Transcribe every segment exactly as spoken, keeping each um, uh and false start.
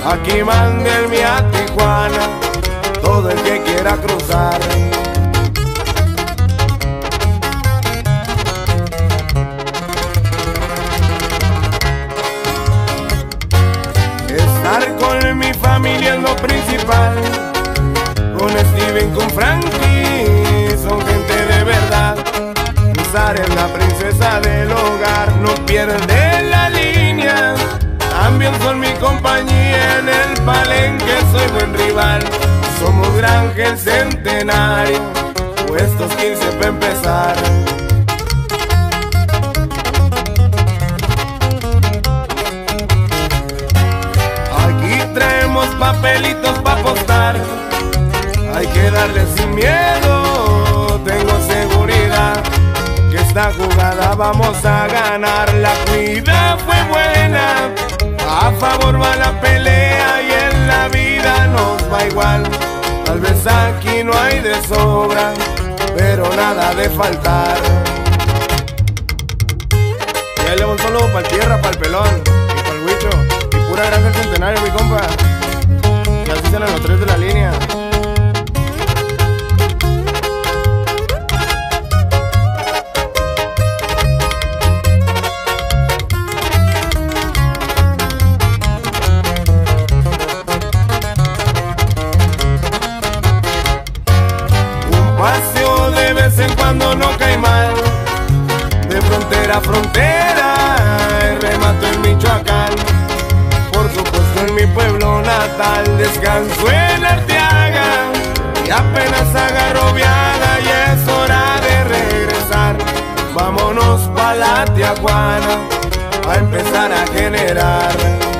Aquí mándenme a Tijuana, todo el que quiera cruzar. Estar con mi familia es lo principal. Con Steven, con Frankie, son gente de verdad. Sara es la princesa del hogar, no pierde la línea. También son mi compañía en el palenque, soy buen rival. Somos Granja Centenario, puestos quince para empezar. Aquí traemos papelitos para apostar. Hay que darle sin miedo, tengo seguridad que esta jugada vamos a ganar. La cuida fue buena, a favor va la pelea y en la vida nos va igual. Tal vez aquí no hay de sobra, pero nada de faltar. Y ahí le va un solo para tierra, para el pelón y para el huicho. Y pura Granja Centenario, mi compa. Y así salen los tres de la línea. Paseo de vez en cuando no cae mal, de frontera a frontera, y remato en Michoacán. Por supuesto en mi pueblo natal, descanso en Arteaga, y apenas agarro viada y es hora de regresar. Vámonos pa' la Tijuana, a empezar a generar.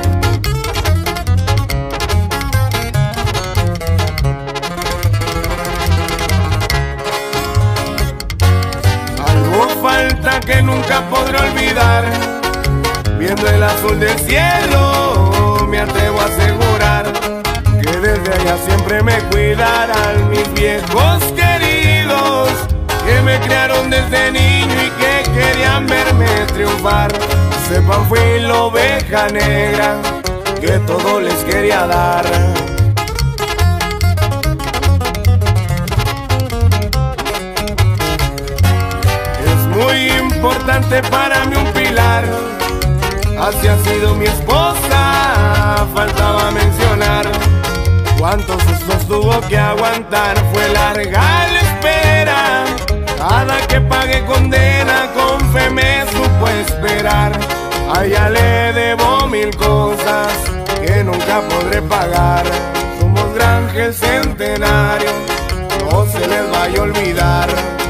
Falta que nunca podré olvidar, viendo el azul del cielo, me atrevo a asegurar que desde allá siempre me cuidarán mis viejos queridos, que me criaron desde niño y que querían verme triunfar. Sepan, fui la oveja negra que todo les quería dar. Muy importante para mí un pilar, así ha sido mi esposa, faltaba mencionar cuántos sustos tuvo que aguantar. Fue larga la espera, cada que pagué condena con fe me supo esperar. A ella le debo mil cosas que nunca podré pagar. Somos Granja Centenario, no se les vaya a olvidar.